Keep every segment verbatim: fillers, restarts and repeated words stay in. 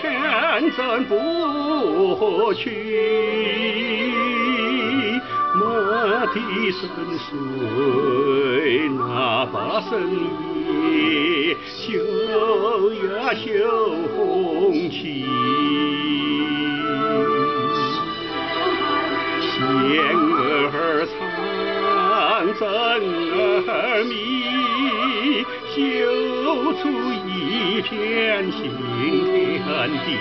怎不去？马蹄深邃那把深夜，绣呀绣红旗。弦儿长，针儿密，绣出一片新天地。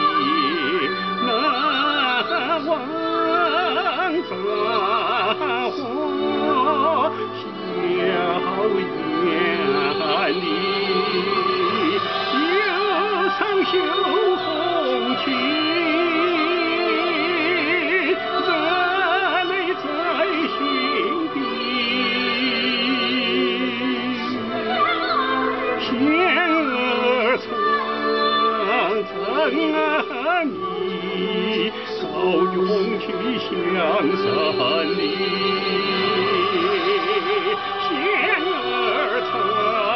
那王杂花笑颜里，又唱绣红旗。弦儿长，针儿密，高举红旗向山里。弦儿长。